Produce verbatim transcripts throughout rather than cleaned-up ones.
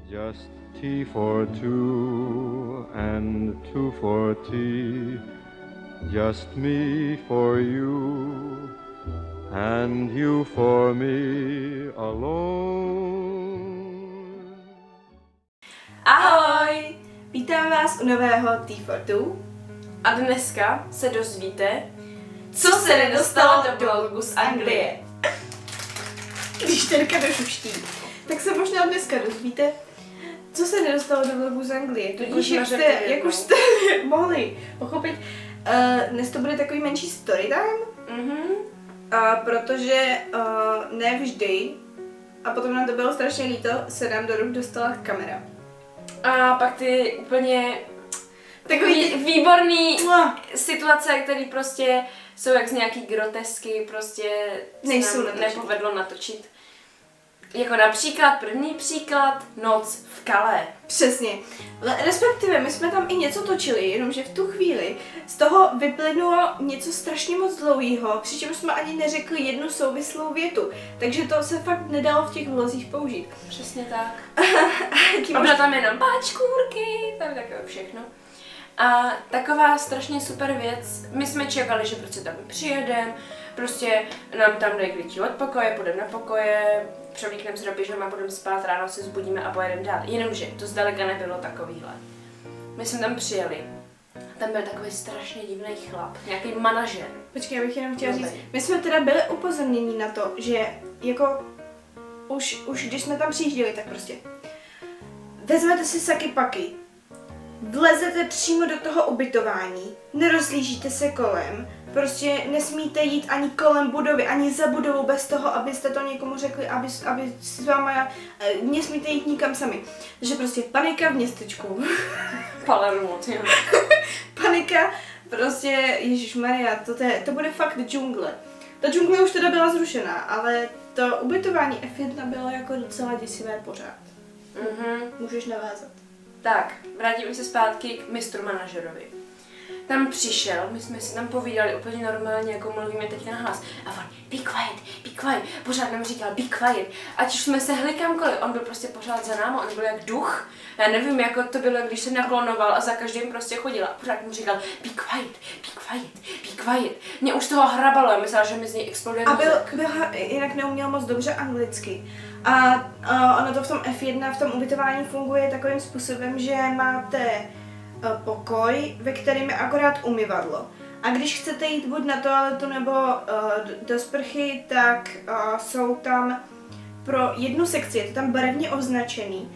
Just tea for two and two for tea. Just me for you and you for me alone. Ahoj! Vítám vás u nového Tea for Two. A dneska se dozvíte, co se nedostalo do blogu z Anglie. Když Terka došuští, tak se možná dneska dozvíte, co se nedostalo do blogu z Anglie. Tudíž, jak, jste, jak už jste mohli pochopit, uh, dnes to bude takový menší storytime, Mhm. uh, protože uh, ne vždy, a potom nám to bylo strašně líto, se nám do ruk dostala kamera. A pak ty úplně Takový vý, výborný Mua. situace, které prostě jsou jak z nějaký grotesky, prostě Nejsou se nám natočit. nepovedlo natočit. Jako například, první příklad, Noc v Calais. Přesně. Respektive my jsme tam i něco točili, jenomže v tu chvíli z toho vyplynulo něco strašně moc dlouhého, přičemž jsme ani neřekli jednu souvislou větu. Takže to se fakt nedalo v těch vlozích použít. Přesně tak. Jaký A mož... bylo tam jenom páčkůrky, tam takové všechno. A taková strašně super věc, my jsme čekali, že prostě tam přijedeme, prostě nám tam dají klíče od pokoje, půjdeme na pokoje, převlíkneme se do pyžama, budeme spát, ráno se zbudíme a pojedeme dál. Jenomže to zdaleka nebylo takovýhle. My jsme tam přijeli, tam byl takový strašně divný chlap, nějaký manažer. Počkej, já bych jenom chtěla Dobrý. říct, my jsme teda byli upozornění na to, že jako už, už když jsme tam přijížděli, tak prostě vezmete si saky paky, vlezete přímo do toho ubytování, nerozlížíte se kolem, prostě nesmíte jít ani kolem budovy, ani za budovou bez toho, abyste to někomu řekli, aby, aby s váma, eh, nesmíte jít nikam sami. Takže prostě panika v městečku. Palermo, jo. Panika, prostě, ježišmarja, to, te, to bude fakt džungle. Ta džungle už teda byla zrušená, ale to ubytování F jedna bylo jako docela děsivé pořád. Mhm. Můžeš navázat. Tak, vrátíme se zpátky k mistru manažerovi. Tam přišel, my jsme si tam povídali úplně normálně, jako mluvíme teď na hlas. A on, be quiet, be quiet, pořád nám říkal, be quiet. Ať už jsme se hli kamkoliv, on byl prostě pořád za námi, on byl jak duch. Já nevím, jako to bylo, když se naklonoval a za každým prostě chodil a pořád mu říkal, be quiet, be quiet, be quiet. Mě už toho hrabalo, já myslela, že mi z něj exploduje A byl, mozek. byl, jinak neuměl moc dobře anglicky. A, a ono to v tom F jedna, v tom ubytování funguje takovým způsobem, že máte uh, pokoj, ve kterém je akorát umyvadlo. A když chcete jít buď na toaletu nebo uh, do sprchy, tak uh, jsou tam pro jednu sekci, je to tam barevně označený,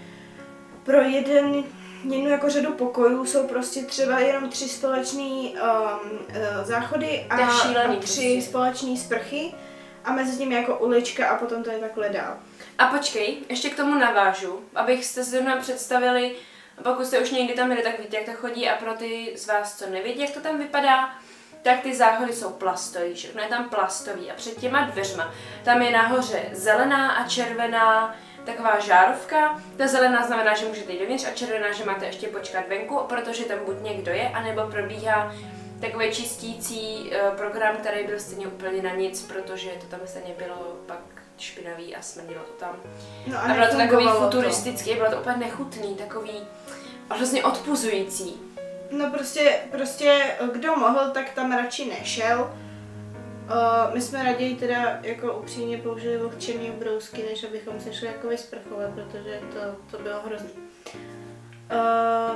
pro jeden, jednu jako řadu pokojů jsou prostě třeba jenom tři společný um, uh, záchody a, To je šílený, a tři prostě. společné sprchy a mezi tím jako ulička a potom to je takhle dál. A počkej, ještě k tomu navážu, abych jste si zrovna představili, pokud jste už někdy tam byli, tak víte, jak to chodí a pro ty z vás, co nevědí, jak to tam vypadá, tak ty záchody jsou plastový, všechno je tam plastový a před těma dveřma tam je nahoře zelená a červená taková žárovka. Ta zelená znamená, že můžete jít dovnitř a červená, že máte ještě počkat venku, protože tam buď někdo je, anebo probíhá takový čistící uh, program, který byl stejně úplně na nic, protože to tam stejně bylo pak špinavý a smrdilo to tam. No A bylo to takový nefungovalo futuristický, bylo to úplně nechutný, takový hrozně odpuzující. No prostě, prostě kdo mohl, tak tam radši nešel. Uh, my jsme raději teda jako upřímně použili vlhčený brousky, než abychom se šli jako vysprchovat, protože to, to bylo hrozný. Uh,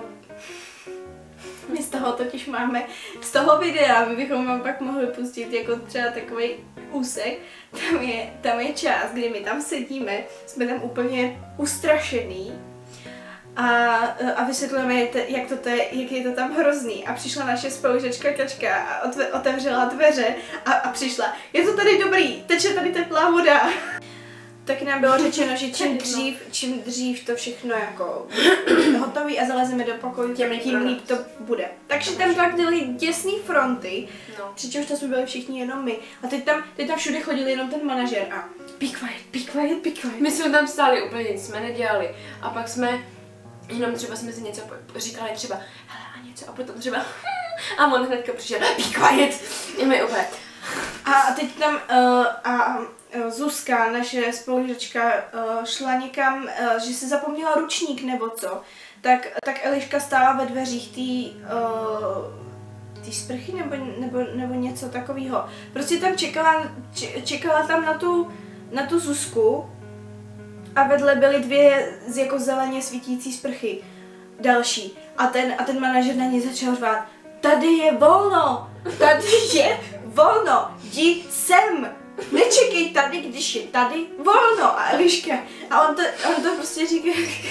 my z toho totiž máme, z toho videa, my bychom vám pak mohli pustit jako třeba takový úsek, tam je, tam je část, kdy my tam sedíme, jsme tam úplně ustrašený a, a vysvětlujeme, jak to, to je, jak je to tam hrozný. A přišla naše spolužačka Kačka a otve, otevřela dveře a, a přišla, je to tady dobrý, teče tady teplá voda. Tak nám bylo řečeno, že čím dřív, čím dřív to všechno jako hotový a zalezeme do pokoju, Těm tím líp to bude. Takže tam tak byly děsný fronty, No. přičemž to jsme byli všichni jenom my. A teď tam, teď tam všude chodil jenom ten manažer a be quiet, be quiet, be quiet. My jsme tam stáli úplně nic, jsme nedělali. A pak jsme, jenom třeba jsme si něco říkali třeba, hele a něco a potom třeba a on hnedka přišel, be quiet. I my úplně. A teď tam, uh, a Zuzka, naše spolužačka, šla někam, že se zapomněla ručník nebo co, tak, tak Eliška stála ve dveřích té té sprchy nebo, nebo, nebo něco takového. Prostě tam čekala, čekala tam na tu, na tu Zuzku a vedle byly dvě z jako zeleně svítící sprchy. Další. A ten, a ten manažer na ní začal řvát: tady je volno! Tady je volno! Jdi sem! Nečekej tady, když je tady volno! A Eliška. A on to, on to prostě říká: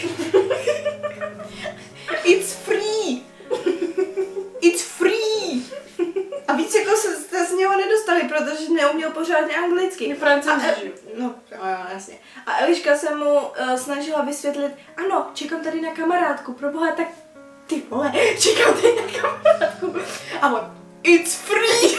it's free! It's free! A víc jako se z něho nedostali, protože neuměl pořádně anglicky. Je francouzí. No, jo, jasně. A Eliška se mu uh, snažila vysvětlit: ano, čekám tady na kamarádku, proboha, tak ty vole, čekám tady na kamarádku. A on: it's free!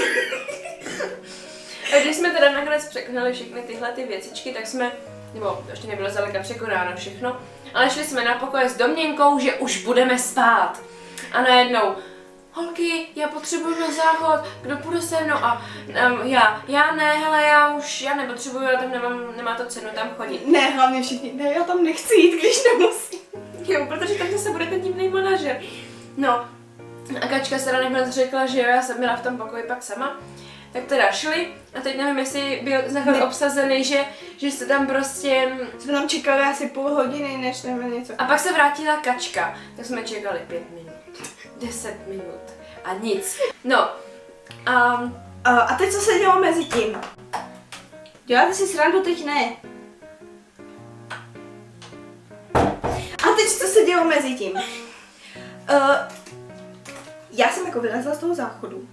A když jsme teda nakonec překonali všechny tyhle ty věcičky, tak jsme, nebo to ještě nebylo zdaleka překonáno všechno, ale šli jsme na pokoje s domněnkou, že už budeme spát. A najednou: holky, já potřebuji na záchod, kdo půjde se mnou? A um, já, já ne, hele, já už, já nepotřebuji, já tam nemám, nemá to cenu tam chodit. Ne, hlavně všichni, ne, já tam nechci jít, když nemusím. Jo, protože tam zase bude ten divný manažer. No, a Kačka se nakonec řekla, že jo, já jsem byla v tom pokoji pak sama. Tak teda šli a teď nevím, jestli byl záchod obsazený, že, že se tam prostě... Jsme tam čekali asi půl hodiny, než nevím něco. A pak se vrátila Kačka, tak jsme čekali pět minut, deset minut a nic. No, a... A, a teď co se dělo mezi tím? Děláte si srandu, teď ne. A teď co se dělo mezi tím? Uh, já jsem jako vylezla z toho záchodu.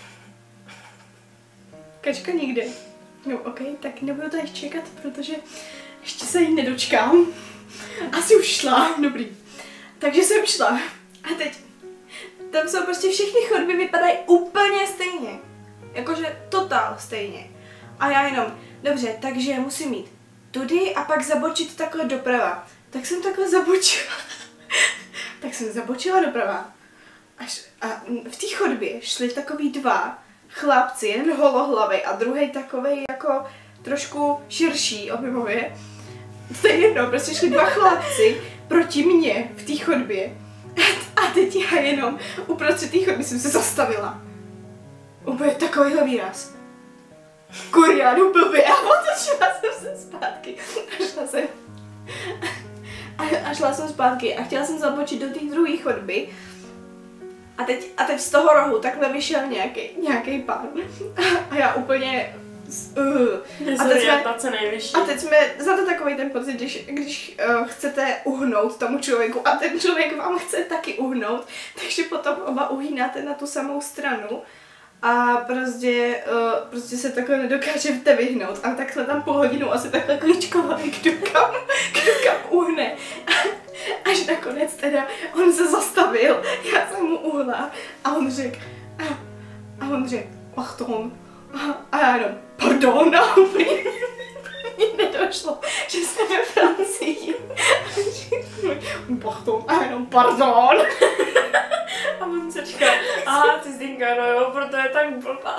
Kačka nikde. No ok, tak nebudu tady čekat, protože ještě se jí nedočkám. Asi už šla, dobrý. Takže jsem šla. A teď, tam jsou prostě všechny chodby vypadají úplně stejně. Jakože totál stejně. A já jenom, dobře, takže musím jít tudy a pak zabočit takhle doprava. Tak jsem takhle zabočila. tak jsem zabočila doprava. Až, a v té chodbě šli takový dva chlapci, jeden holohlavý a druhý takovej jako trošku širší objevově. To je jedno, prostě šli dva chlapci proti mně v té chodbě. A teď já jenom uprostřed té chodby jsem se zastavila. Úplně takovýhle výraz. Kuriánu blbě a otočila jsem se zpátky. A šla jsem. A, a šla jsem zpátky a chtěla jsem zabočit do té druhé chodby. A teď, a teď z toho rohu takhle vyšel nějaký, nějaký pán. A já úplně... Uh. A, teď jsme, a teď jsme, znáte takový ten pocit, když, když uh, chcete uhnout tomu člověku a ten člověk vám chce taky uhnout, takže potom oba uhýnáte na tu samou stranu a prostě, uh, prostě se takhle nedokážete vyhnout. A tak jsme tam půl hodinu asi takhle kličkovali, kdo kam, kdo kam uhne. Až nakonec teda on se zastavil, já jsem mu uhla a on řekl, a, a on řekl, pardon. A, a já jenom, pardon, a úplně mi nedošlo, že jsme ve Francii. Pardon, a jenom, pardon. A on se říká, aha, ty Zdenka, no jo, proto je tak blbá.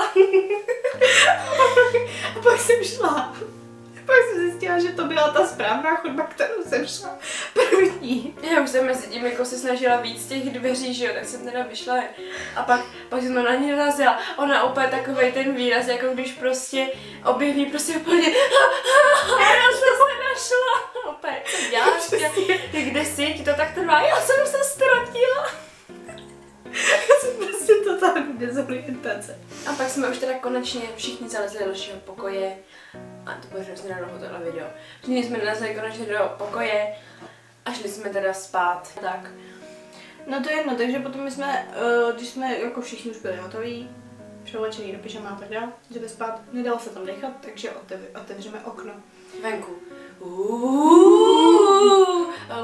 A pak jsem šla. Pak jsem zjistila, že to byla ta správná chodba, kterou jsem šla první. Já už jsem mezi tím jako se snažila víc těch dveří, že jo, tak jsem teda vyšla a pak, pak jsem na ní narazila. Ona úplně takovej ten výraz, jako když prostě objeví prostě úplně já jsem se našla. Opět, co děláš? Kde jsi? Ti to tak trvá? Já jsem se ztratila. Já jsem prostě totální dezorientace. A pak jsme už teda konečně všichni zalezli do našeho pokoje. A to bude hrozně dlouho tohle video. Všichni jsme nalezli konečně do pokoje a šli jsme teda spát. Tak. No to je jedno, takže potom my jsme, uh, když jsme jako všichni už byli hotoví, převlečení do pyžama a tak dále, jdeme spát, nedalo se tam dechat, takže otev, otevřeme okno. Venku. Uuuu.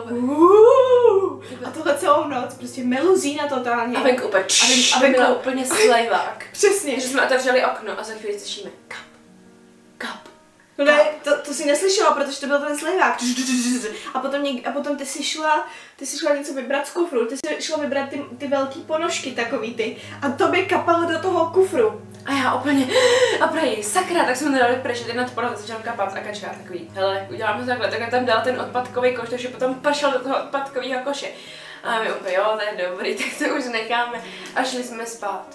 A tohle celou noc, prostě meluzína totálně. A venku úplně a venku, a venku byla úplně slejvák. Přesně. Že jsme otevřeli okno a za chvíli slyšíme kap, kap. No ne, to, to si neslyšela, protože to byl ten slejvák. A potom, něk, a potom ty si šla, ty si šla něco vybrat z kufru, ty si šla vybrat ty, ty velký ponožky takový ty. A to by kapalo do toho kufru. A já úplně, a prej, sakra, tak jsme to dali pryč, ty nad podle začal kapat a Kačka takový, hele, uděláme to takhle, tak tam dal ten odpadkový koš, takže potom pršel do toho odpadkového koše. A my úplně, jo, to je dobrý, tak to už necháme. A šli jsme spát.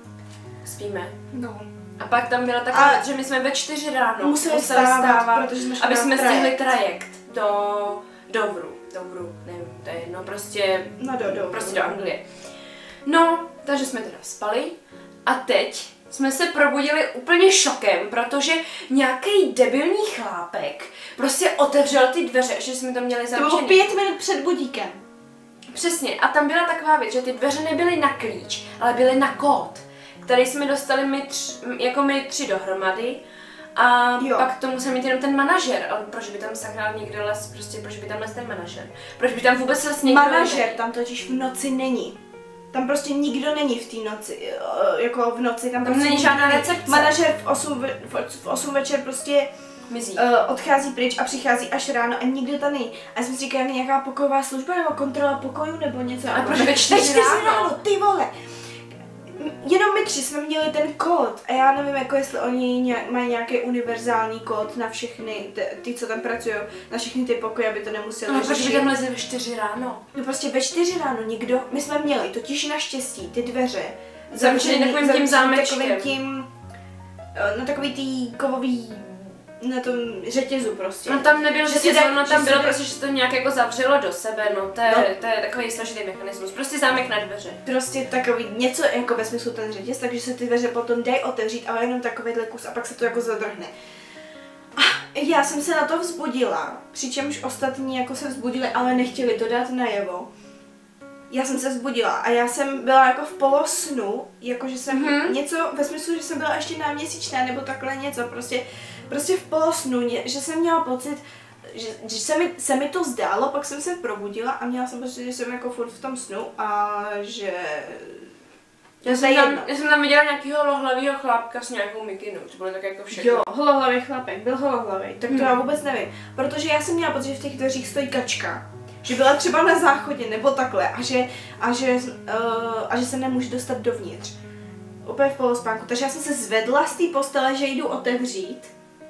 Spíme. No. A pak tam byla taková, A že my jsme ve čtyři ráno museli, museli stávat, stávat, protože jsme šli aby na jsme trajekt. stihli trajekt do Dovru. Dovru, nevím, to je jedno, prostě, No do, do, prostě do Anglie. No, takže jsme teda spali a teď jsme se probudili úplně šokem, protože nějaký debilní chlápek prostě otevřel ty dveře, že jsme to měli To bylo zavřený. pět minut před budíkem. Přesně, a tam byla taková věc, že ty dveře nebyly na klíč, ale byly na kód, který jsme dostali my tři, jako my tři dohromady. A Jo. pak to musel mít jenom ten manažer, ale proč by tam sakral někdo les, prostě proč by tam les ten manažer? Proč by tam vůbec les někdo Manažer jiný? tam totiž v noci není. Tam prostě nikdo není v té noci, eh, jako v noci, tam, Tam prostě není nikdo žádná recepce. Manažer v osm, ve, v osm večer prostě Mizí. uh, odchází pryč a přichází až ráno a nikdo tam není. A já jsem si říkala, nějaká pokojová služba nebo kontrola pokojů nebo něco. Ale A proč ve čtyři ráno? ty vole! Jenom my tři jsme měli ten kód a já nevím, jako jestli oni nějak, mají nějaký univerzální kód na všechny, ty, ty co tam pracují, na všechny ty pokoje, aby to nemuseli No, proč by řešit. tam lezli ve čtyři ráno? No prostě ve čtyři ráno nikdo, my jsme měli totiž naštěstí ty dveře Zavřený takovým tím zámečkem. takovým tím, eh, no takový tý kovový, na tom řetězu prostě. No tam nebylo, Že že si si jde- no že tam si bylo jde- prostě, že se to nějak jako zavřelo do sebe, no to je, No. to je takový složitý mechanismus, prostě zámek na dveře. Prostě takový něco jako ve smyslu ten řetěz, takže se ty dveře potom dají otevřít, ale jenom takovýhle kus a pak se to jako zadrhne. A já jsem se na to vzbudila, přičemž ostatní jako se vzbudili, ale nechtěli to dát najevo. Já jsem se vzbudila a já jsem byla jako v polosnu, jakože jsem Mhm. něco, ve smyslu, že jsem byla ještě náměsíčná nebo takhle něco, prostě, prostě v polosnu, ně- že jsem měla pocit, že, že se, mi, se mi to zdálo, pak jsem se probudila a měla jsem pocit, že jsem jako furt v tom snu a že... Já to jsem, je tam, jedno. já jsem tam viděla nějakého holohlavýho chlápka s nějakou mikinu, to bylo tak jako všechno. Jo, holohlavý chlapek, byl holohlavý, tak to Hmm. já vůbec nevím, protože já jsem měla pocit, že v těch dveřích stojí Kačka, že byla třeba na záchodě nebo takhle a že, a že, uh, a že se nemůže dostat dovnitř. Úplně v polospánku, takže já jsem se zvedla z té postele, že jdu otevřít.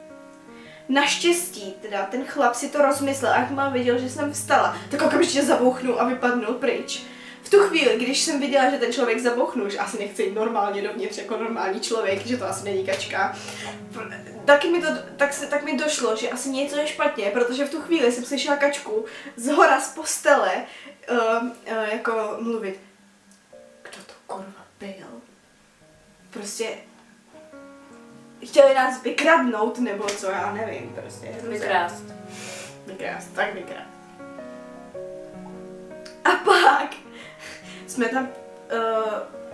Naštěstí teda ten chlap si to rozmyslel a jakmile viděl, že jsem vstala, tak okamžitě zabouchnul a vypadnul pryč. V tu chvíli, když jsem viděla, že ten člověk zabouchnul, že asi nechce jít normálně dovnitř jako normální člověk, že to asi není Kačka, taky mi to, tak, se, tak mi došlo, že asi něco je špatně, protože v tu chvíli jsem slyšela Kačku z hora z postele uh, uh, jako mluvit. Kdo to kurva byl? Prostě chtěli nás vykradnout, nebo co, já nevím, prostě. Vykrást. Vykrást, tak vykrást. A pak jsme tam, uh,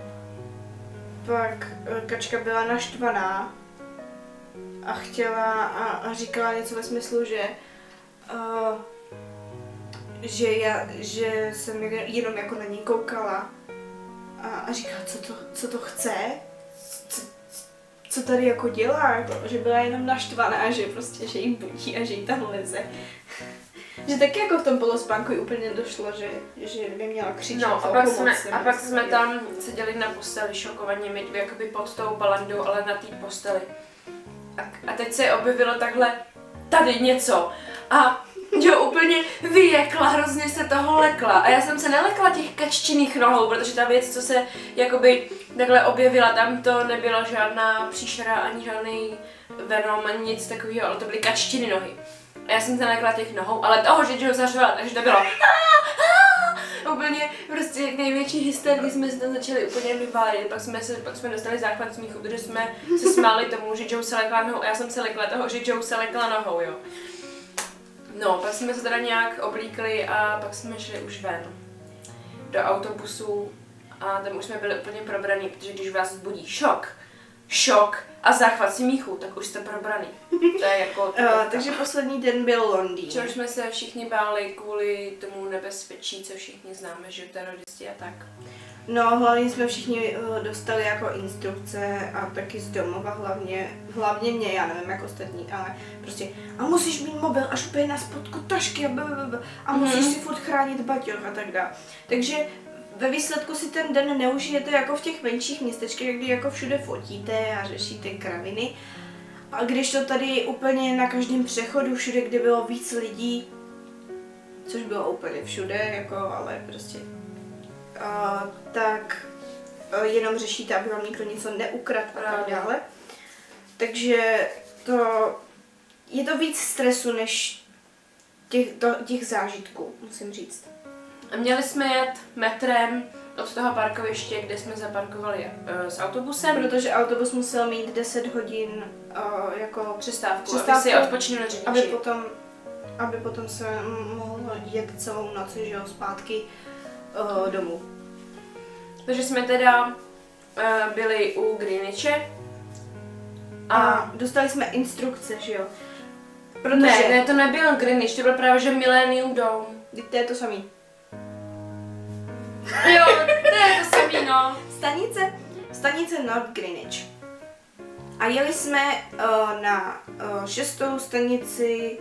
pak uh, Kačka byla naštvaná a chtěla a, a říkala něco ve smyslu, že uh, že já, že jsem jenom jako na ní koukala a, a říkala, co to, co to chce, co, co tady jako dělá, jako, že byla jenom naštvaná, že prostě, že jí budí a že jí tam leze. Že taky jako v tom polospánku jí úplně došlo, že, že by měla křičet. No a o pak, pomoc, jsme, nebo a pak co jsme dělat. tam seděli na posteli šokovaně, my dvě jakoby pod tou balandou, ale na té posteli. A, a teď se objevilo takhle tady něco a jo, úplně vyjekla, hrozně se toho lekla. A já jsem se nelekla těch kaččiných nohou, protože ta věc, co se jakoby takhle objevila, tam to nebyla žádná příšera, ani žádný venom, ani nic takového, ale to byly kaččiny nohy. A já jsem se nelekla těch nohou, ale toho, že Joe zařvala, takže to bylo úplně prostě největší hysterii jsme se tam začali úplně vyválit, pak jsme, se, pak jsme dostali základ smíchu, protože jsme se smáli tomu, že Joe se lekla nohou a já jsem se lekla toho, že Joe se lekla nohou, jo. No, pak jsme se teda nějak oblíkli a pak jsme šli už ven do autobusu a tam už jsme byli úplně probraný, protože když vás vzbudí šok, šok a záchvat smíchu, tak už jste probraný. To je jako... Uh, takže poslední den byl Londýn. Čehož jsme se všichni báli kvůli tomu nebezpečí, co všichni známe, že teroristi a tak. No, hlavně jsme všichni uh, dostali jako instrukce a taky z domova hlavně, hlavně mě, já nevím jak ostatní, ale prostě a musíš mít mobil až úplně na spodku tašky a, blablabla, a musíš Mhm. si furt chránit baťoch a tak dále. Takže ve výsledku si ten den neužijete jako v těch menších městečkách, kdy jako všude fotíte a řešíte kraviny. A když to tady úplně na každém přechodu, všude, kde bylo víc lidí, což bylo úplně všude, jako, ale prostě, uh, tak uh, jenom řešíte, aby vám nikdo něco neukradl a tak dále. Takže to, je to víc stresu, než těch, to, těch zážitků, musím říct. A měli jsme jet metrem od toho parkoviště, kde jsme zaparkovali uh, s autobusem. Protože autobus musel mít deset hodin uh, jako přestávku, přestávku, aby si odpočinul na řidiči. aby potom, aby potom se mohl jet celou noc, že jo, zpátky uh, domů. Takže jsme teda uh, byli u Greenwiche. A, a dostali jsme instrukce, že jo. Protože ne, ne, to nebyl Greenwich, to byl právě že Millennium Dome. To je to samý. Jo, to je to samý, no. Stanice, stanice North Greenwich. A jeli jsme uh, na uh, šestou stanici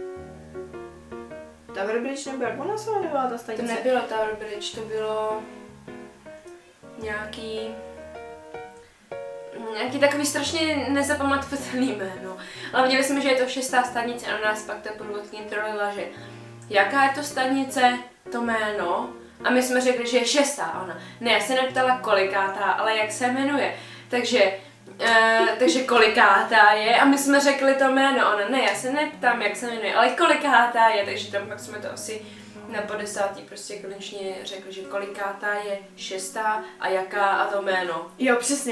Tower Bridge, nebo jak ona se jmenovala ta stanice? To nebylo Tower Bridge, to bylo nějaký nějaký takový strašně nezapamatovatelný jméno. Ale viděli jsme, že je to šestá stanice a na nás pak ta průvodkyně trolila, že jaká je to stanice, to jméno. A my jsme řekli, že je šestá. A ona, ne, já se neptala kolikátá, ale jak se jmenuje. Takže, uh, takže kolikátá je a my jsme řekli to jméno. Ona, ne, já se neptám, jak se jmenuje, ale kolikátá je. Takže tam pak jsme to asi na padesátý prostě konečně řekli, že kolikátá je šestá a jaká a to jméno. Jo, přesně.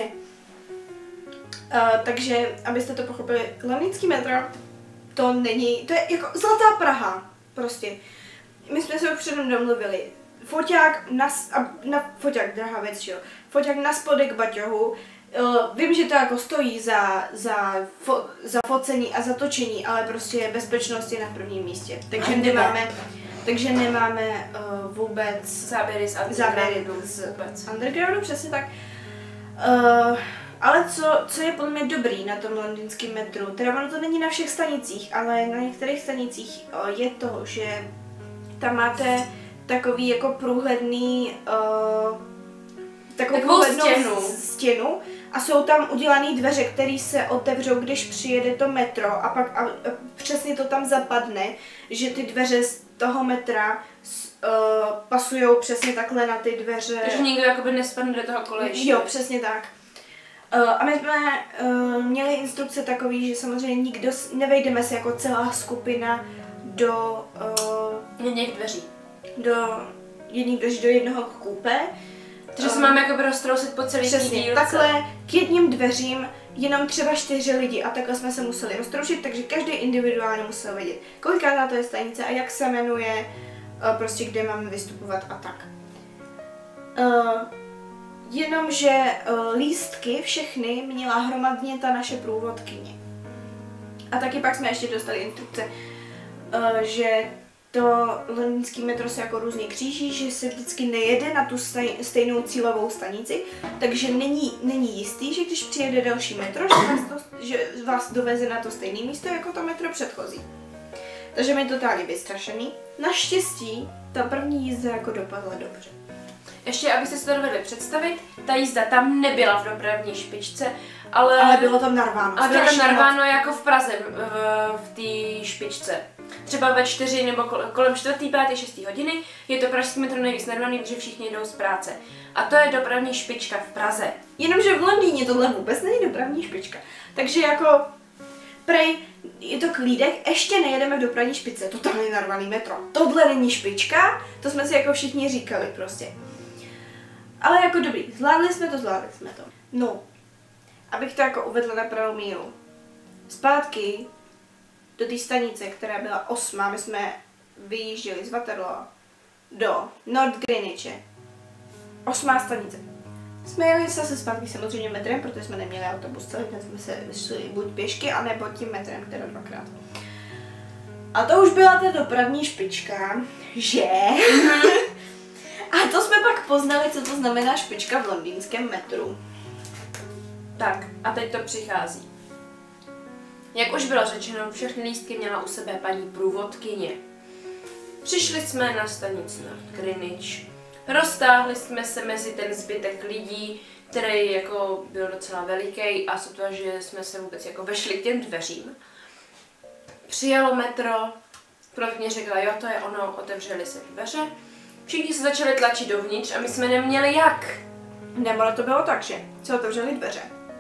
Uh, takže, abyste to pochopili, londýnský metro, to není, to je jako zlatá Praha, prostě. My jsme se už předem domluvili. Foťák na, na foťák, drahá věc, jo. Foťák na spodek baťohu. Uh, vím, že to jako stojí za, za, fo, za focení a za točení, ale prostě bezpečnost je na prvním místě. Takže nemáme, takže nemáme uh, vůbec záběry z undergroundu, z vůbec. undergroundu, přesně tak. Uh, ale co, co je podle mě dobrý na tom londýnském metru, teda ono to není na všech stanicích, ale na některých stanicích uh, je to, že tam máte takový jako průhledný, uh, takovou, takovou průhlednou stěnu. stěnu a jsou tam udělané dveře, které se otevřou, když přijede to metro a pak a, a přesně to tam zapadne, že ty dveře z toho metra uh, pasujou přesně takhle na ty dveře. Takže nikdo jakoby nespadne do toho kolejiště. Jo, přesně tak. Uh, a my jsme uh, měli instrukce takový, že samozřejmě nikdo, nevejdeme se jako celá skupina do uh, jedných dveří. do jedných dveří, do jednoho kůpe. Takže se máme jako roztrousit po celý Přesně, dílce. takhle k jedním dveřím jenom třeba čtyři lidi a takhle jsme se museli roztroušit, takže každý individuálně musel vědět, kolikátá to je stanice a jak se jmenuje, uh, prostě kde máme vystupovat a tak. Uh, Jenomže uh, lístky všechny měla hromadně ta naše průvodkyně. A taky pak jsme ještě dostali instrukce, uh, že to londýnský metro se jako různě kříží, že se vždycky nejede na tu stejnou cílovou stanici, takže není, není jistý, že když přijede další metro, že vás, to, že vás doveze na to stejné místo jako to metro předchozí. Takže mi totálně vystrašený. Naštěstí ta první jízda jako dopadla dobře. Ještě, abyste si to dovedli představit, ta jízda tam nebyla v dopravní špičce, ale... Ale bylo tam narváno. Ale bylo tam narváno jako v Praze, v, v té špičce. Třeba ve čtyři nebo kolem čtvrtý, pátý, šestý hodiny je to pražský metro nejvíc narvaný, protože všichni jdou z práce. A to je dopravní špička v Praze. Jenomže v Londýně tohle vůbec není dopravní špička. Takže jako prej, je to klídek, ještě nejedeme v dopravní špičce, totálně narvaný metro. Tohle není špička, to jsme si jako všichni říkali prostě. Ale jako dobrý, zvládli jsme to, zvládli jsme to. No, abych to jako uvedla na pravou míru. Zpátky do té stanice, která byla osmá, my jsme vyjížděli z Waterloo do North Greenwiche. Osmá stanice. Jsme jeli zase zpátky samozřejmě metrem, protože jsme neměli autobus, celý den jsme se vyšli buď pěšky, anebo tím metrem, teda dvakrát. A to už byla ta dopravní špička, že? A to jsme pak poznali, co to znamená špička v londýnském metru. Tak, a teď to přichází. Jak už bylo řečeno, všechny lístky měla u sebe paní průvodkyně. Přišli jsme na stanici North Greenwich Roztáhli jsme se mezi ten zbytek lidí, který jako byl docela veliký a sotva, že jsme se vůbec jako vešli k těm dveřím. Přijelo metro, Proto mě řekla, jo, to je ono, otevřely se dveře. Všichni se začali tlačit dovnitř a my jsme neměli jak. Nebo to bylo tak, že se otevřely dveře.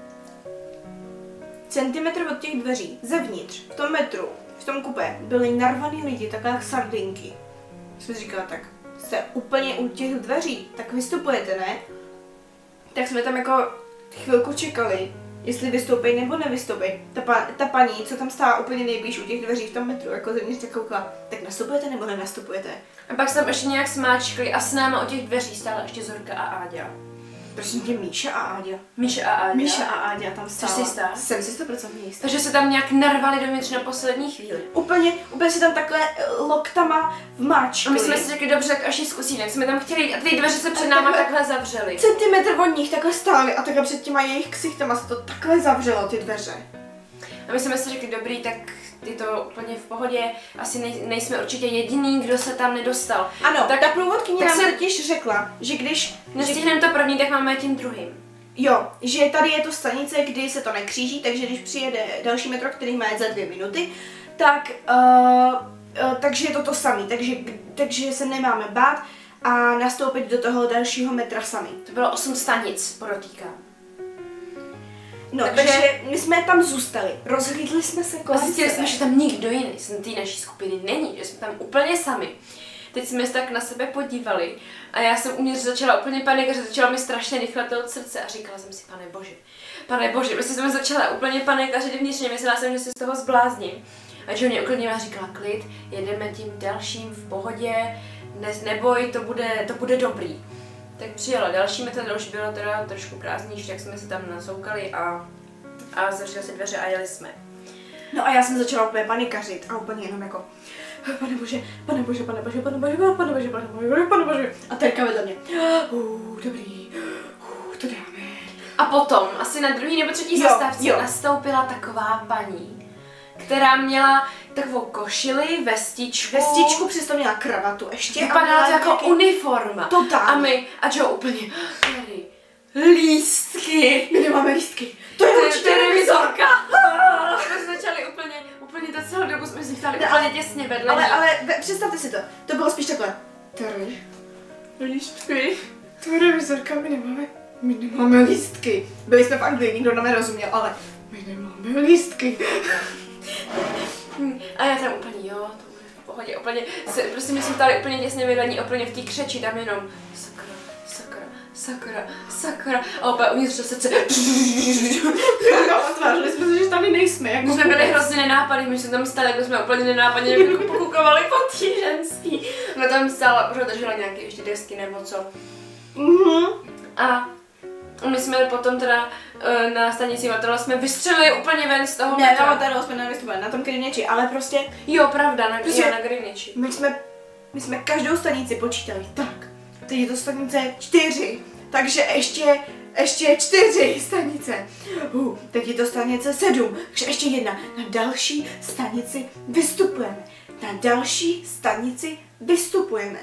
Centimetr od těch dveří, zevnitř, v tom metru, v tom kupé, byli narvaný lidi, takhle jak sardinky. Jsme říkala, tak jste úplně u těch dveří, tak vystupujete, ne? Tak jsme tam jako chvilku čekali, jestli vystoupí nebo nevystoupí. Ta, pa, ta paní, co tam stála úplně nejblíž u těch dveří v tom metru, jako zevnitř, tak koukala, tak nastupujete nebo nenastupujete? A pak se tam ještě nějak smáčkli a s náma u těch dveří stála ještě Zorka a Áďa. Prosím tě, Míša a Áďa. Míša a Áďa. Míša a Áďa tam stála. Jsi si jistá? Jsem si sto procent jistá. Takže se tam nějak narvali dovnitř na poslední chvíli. Úplně, úplně si tam takhle loktama vmáčkli. A my jsme si řekli, dobře, tak až ji zkusíme, jak jsme tam chtěli jít a ty dveře se před náma takhle, takhle zavřely. Centimetr od nich takhle stáli a takhle před těma jejich ksichtama se to takhle zavřelo, ty dveře. A my jsme si řekli, dobrý, tak je to úplně v pohodě, asi nej, nejsme určitě jediný, kdo se tam nedostal. Ano, tak, tak ta průvodkyně tak nám se totiž řekla, že když... nestihneme to první, tak máme tím druhým. Jo, že tady je to stanice, kdy se to nekříží, takže když přijede další metro, který má jet za dvě minuty, tak, uh, uh, takže je to to samé, takže, takže se nemáme bát a nastoupit do toho dalšího metra sami. To bylo osm stanic, podotýkám. No, takže takže my jsme tam zůstali, rozhlídli jsme se A kolem zjistili sebe. jsme, že tam nikdo jiný z té naší skupiny není, že jsme tam úplně sami. Teď jsme se tak na sebe podívali a já jsem uvnitř začala úplně panikařit, začala mi strašně rychle to srdce a říkala jsem si, pane bože, pane bože, prostě jsem začala úplně panikařit vnitřně, myslela jsem, že se z toho zblázním. A Joe mě uklidnila a říkala, klid, jedeme tím dalším v pohodě, ne, neboj, to bude, to bude dobrý. Tak přijela další metr, už bylo teda trošku prázdnější, tak jsme se tam nasoukali a, a zavřeli se dveře a jeli jsme. No a já jsem začala úplně panikařit a úplně jenom jako pane bože, pane bože, pane bože, pane bože, pane bože, pane bože, pane bože. A Terka vedle mě. Uh, dobrý, uh, to dáme. A potom, asi na druhý nebo třetí Jo, zastávce, jo. nastoupila taková paní, která měla takovou košili, vestičku. Vestičku, přesto měla kravatu ještě. a Vypadala měla to jako nějaký- uniforma. Totálně. A my, a Joe úplně, tady, lístky. My nemáme lístky. To je To je určitě televizorka. Jsme začali úplně, úplně to celou dobu jsme si stali Ne, úplně ale- těsně vedle Ale, ní. ale ve- představte si to. To bylo spíš takhle. Tady. Lístky. Televizorka, my nemáme. My nemáme lístky. Byli jsme v Anglii, nikdo nám nerozuměl, ale my nemáme lístky. Hm, A já tam úplně, jo, to bude v pohodě, úplně, se, prostě my jsme tady úplně těsně vedle ní, úplně v té křeči, tam jenom sakra, sakra, sakra, sakra, a opět uvnitř to srdce. No, tvářili jsme se, že tady nejsme. Jako My jsme byli hrozně nenápadní, my jsme tam stáli, jako jsme úplně nenápadně jako pokukovali po tý ženský. Ona tam stála, pořád držela nějaké ještě desky nebo co. Mhm. A my jsme potom teda eh, na stanici Waterloo jsme vystřelili úplně ven z toho Ne, metra. na Waterloo jsme nevystupovali, na tom Greenwichi, ale prostě Jo, pravda, na, Prostě- jo, na Greenwichi. my jsme, my jsme každou stanici počítali. Tak, teď je to stanice čtyři, takže ještě, ještě čtyři stanice. Uh, teď je to stanice sedm, takže ještě jedna. Na další stanici vystupujeme. Na další stanici vystupujeme.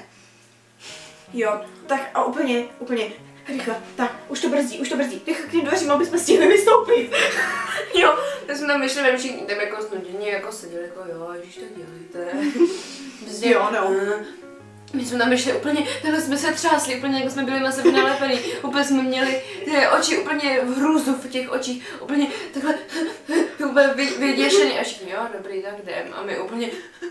Jo, tak a úplně, úplně rychle, tak, už to brzdí, už to brzdí, rychle k těm dveřím, aby jsme stihli vystoupit. Jo, tak jsme tam myšli, že všichni tam jako znudění, jako seděli, jako jo, ježiš, to dělejte. Prostě, Jo, no. eh, My jsme tam myšli úplně, takhle jsme se třásli, úplně jako jsme byli na sebe nalepený, úplně jsme měli ty oči úplně v hrůzu v těch očích, úplně takhle, úplně vy, vyděšený a všichni, jo, dobrý, tak jdem. A my úplně,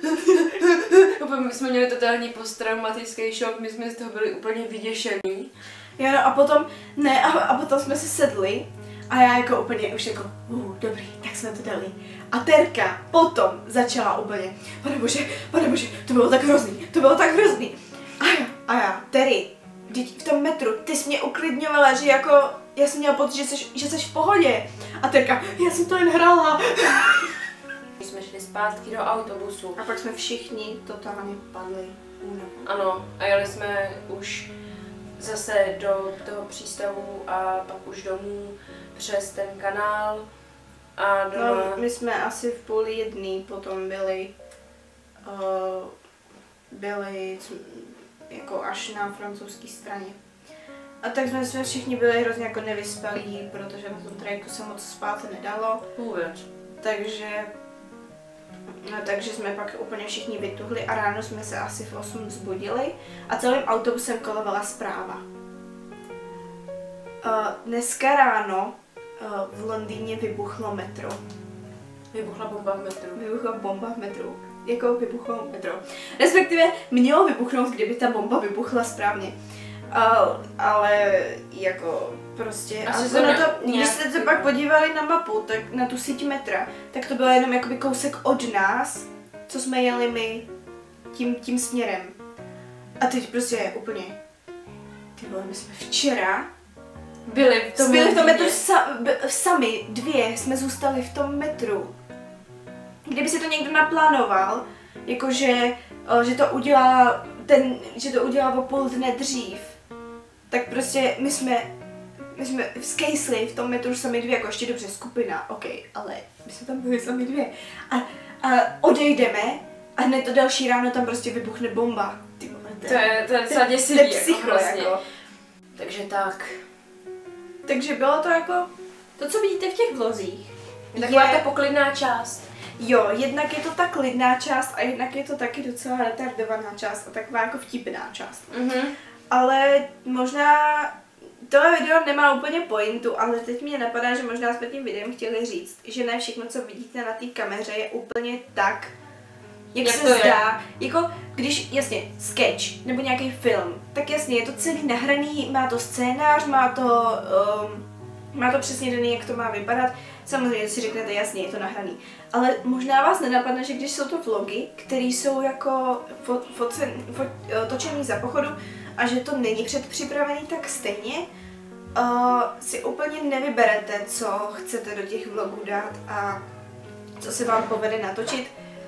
úplně my jsme měli totální posttraumatický šok, my jsme z toho byli úplně vyděšený. Jo, no a potom, ne, a, a potom jsme se sedli a já jako úplně už jako, uh, dobrý, tak jsme to dali. A Terka potom začala úplně, pane bože, pane bože, to bylo tak hrozný, to bylo tak hrozný. A já, a já, Terry, vždyť v tom metru, ty jsi mě uklidňovala, že jako, já jsem měla pocit, že jsi, že jsi v pohodě. A Terka, já jsem to jen hrála. My jsme šli zpátky do autobusu. A pak jsme všichni totálně padli únavu. Ano, a jeli jsme už zase do toho přístavu a pak už domů přes ten kanál a doma. No, my jsme asi v půl jedný potom byli, uh, byli, jako až na francouzské straně. A tak jsme, jsme všichni byli hrozně jako nevyspalí, protože na tom trajektu se moc spát nedalo. Vůbec. Takže, no, takže jsme pak úplně všichni vytuhli a ráno jsme se asi v osm vzbudili a celým autobusem kolovala zpráva. Uh, dneska ráno uh, v Londýně vybuchlo metro. Vybuchla bomba v metru. Vybuchla bomba v metru. Jako vybuchlo metro. Respektive mělo vybuchnout, kdyby ta bomba vybuchla správně. Uh, ale jako prostě, a na to, když jste se pak podívali na mapu, tak na tu síť metra, tak to bylo jenom jakoby kousek od nás, co jsme jeli my tím, tím směrem. A teď prostě úplně, ty vole, my jsme včera byli v tom, byli v tom metru sa, b, sami, dvě jsme zůstali v tom metru. Kdyby si to někdo naplánoval, jakože, že to udělá ten, že to udělá o půl dne dřív, tak prostě my jsme, my jsme skejsli v tom metru sami dvě, jako ještě dobře skupina, ok, ale my jsme tam byli sami dvě. A, a odejdeme a hned to další ráno tam prostě vybuchne bomba. Ty vole, to je, to je docela děsivý, jako psycho, vlastně. jako. Takže tak. Takže bylo to jako, to co vidíte v těch vlozích. Taková ta poklidná část. Jo, jednak je to ta klidná část a jednak je to taky docela retardovaná část a taková jako vtipná část. Mhm. Ale možná tohle video nemá úplně pointu, ale teď mě napadá, že možná jsme tím videem chtěli říct, že ne všechno, co vidíte na té kameře, je úplně tak, jak, jak se zdá. Je? Jako když, jasně, sketch nebo nějaký film, tak jasně, je to celý nahraný, má to scénář, má to, um, má to přesně daný, jak to má vypadat. Samozřejmě si řeknete, jasně, je to nahraný. Ale možná vás nenapadne, že když jsou to vlogy, které jsou jako fo, focen, fo, točený za pochodu a že to není předpřipravený, tak stejně uh, si úplně nevyberete, co chcete do těch vlogů dát a co se vám povede natočit.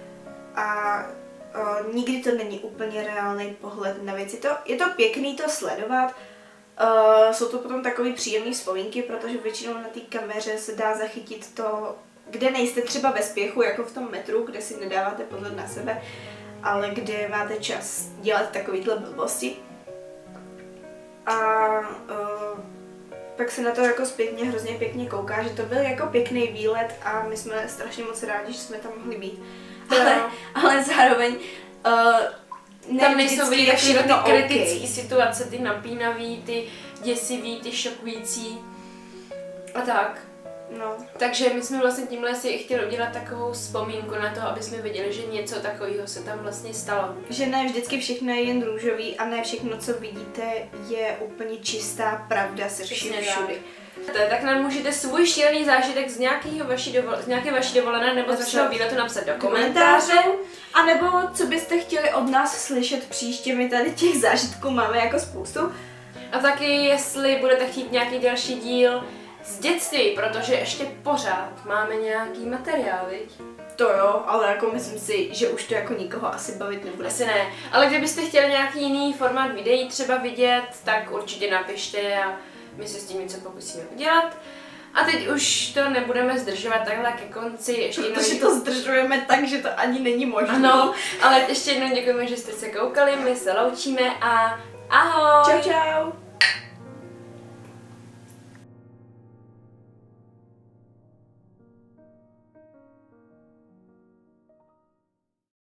A uh, nikdy to není úplně reálný pohled na věci. To, je to pěkný to sledovat. Uh, jsou to potom takové příjemné vzpomínky, protože většinou na té kameře se dá zachytit to, kde nejste třeba ve spěchu, jako v tom metru, kde si nedáváte pohled na sebe, ale kde máte čas dělat takovýhle blbosti. A uh, pak se na to jako zpětně hrozně pěkně kouká, že to byl jako pěkný výlet a my jsme strašně moc rádi, že jsme tam mohli být. Ale, ale zároveň uh, ne, tam nejsou vidět takové ty kritické okay. situace, ty napínavý, ty děsivý, ty šokující a tak. No. Takže my jsme vlastně tímhle si chtěli udělat takovou vzpomínku na to, aby jsme viděli, že něco takového se tam vlastně stalo. Že ne vždycky všechno je jen růžový a ne všechno, co vidíte, je úplně čistá pravda se vším všudy. Tak nám můžete svůj šílený zážitek z, nějakého vaší dovol, z nějaké vaší dovolené nebo z vašeho výletu napsat do komentáře. A nebo co byste chtěli od nás slyšet příště, my tady těch zážitků máme jako spoustu. A taky jestli budete chtít nějaký další díl z dětství, protože ještě pořád máme nějaký materiál, viď? To jo, ale jako myslím si, že už to jako nikoho asi bavit nebude. Asi ne, ale kdybyste chtěli nějaký jiný formát videí třeba vidět, tak určitě napište a my se s tím něco pokusíme udělat. A teď už to nebudeme zdržovat takhle ke konci. Ještě Protože jednou... to zdržujeme tak, že to ani není možné. Ano, ale ještě jednou děkujeme, že jste se koukali, my se loučíme a ahoj! Čau čau!